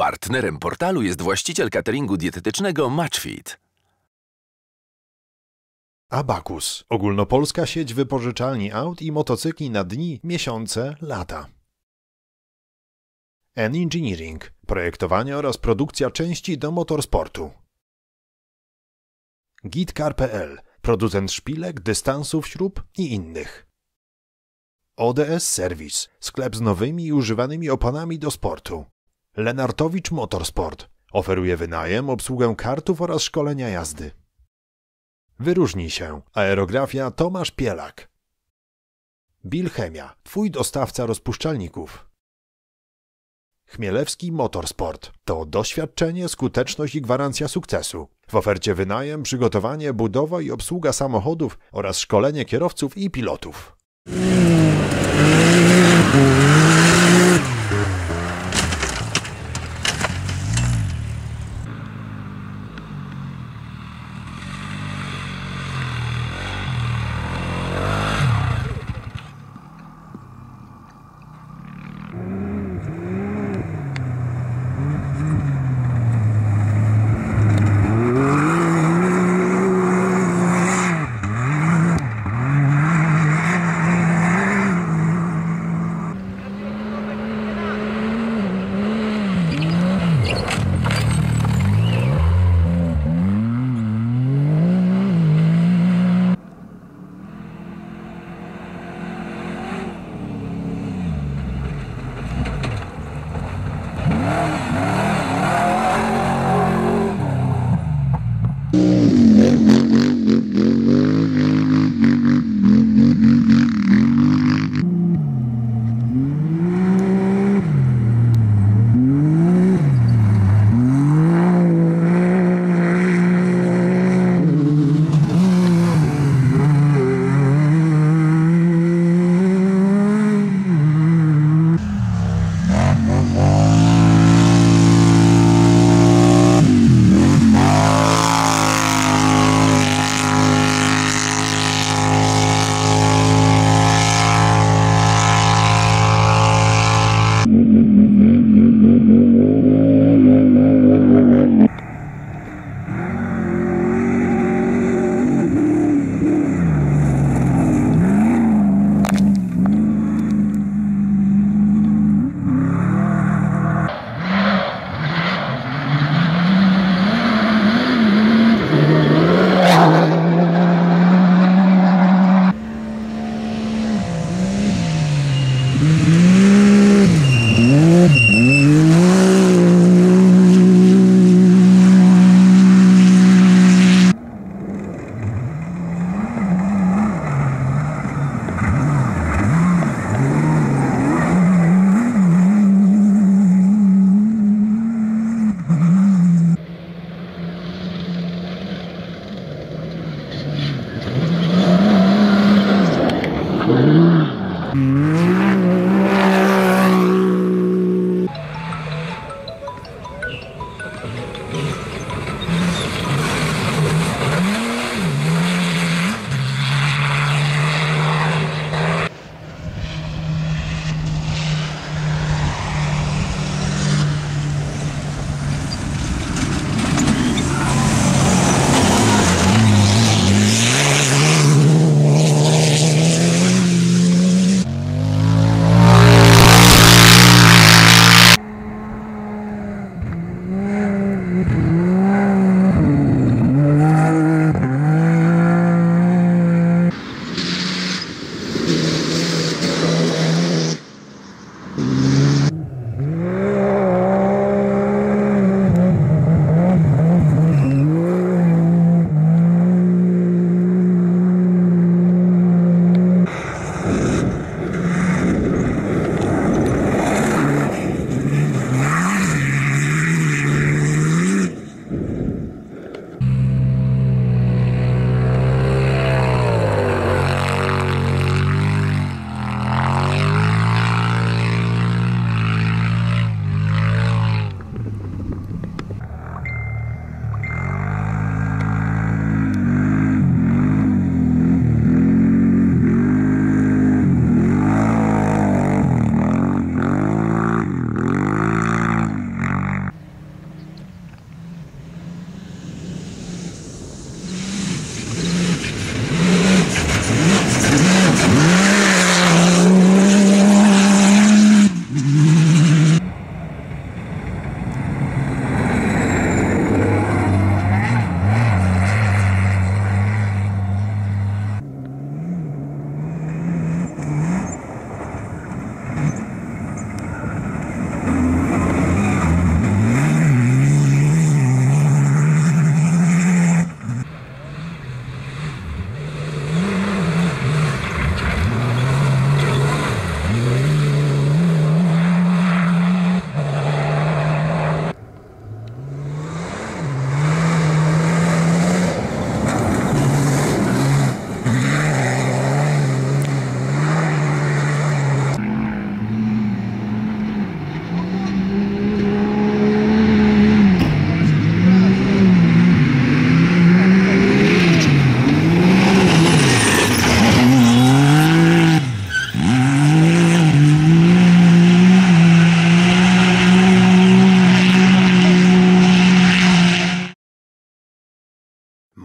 Partnerem portalu jest właściciel cateringu dietetycznego Matchfit. Abacus. Ogólnopolska sieć wypożyczalni aut i motocykli na dni, miesiące, lata. Engineering. Projektowanie oraz produkcja części do motorsportu. Gitcar.pl. Producent szpilek, dystansów, śrub i innych. ODS Service. Sklep z nowymi i używanymi oponami do sportu. Lenartowicz Motorsport. Oferuje wynajem, obsługę kartów oraz szkolenia jazdy. Wyróżnij się. Aerografia Tomasz Pielak. Bilchemia. Twój dostawca rozpuszczalników. Chmielewski Motorsport. To doświadczenie, skuteczność i gwarancja sukcesu. W ofercie wynajem, przygotowanie, budowa i obsługa samochodów oraz szkolenie kierowców i pilotów.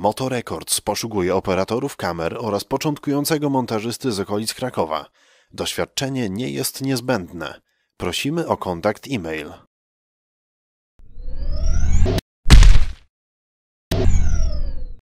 MotoRecords poszukuje operatorów kamer oraz początkującego montażysty z okolic Krakowa. Doświadczenie nie jest niezbędne. Prosimy o kontakt e-mail.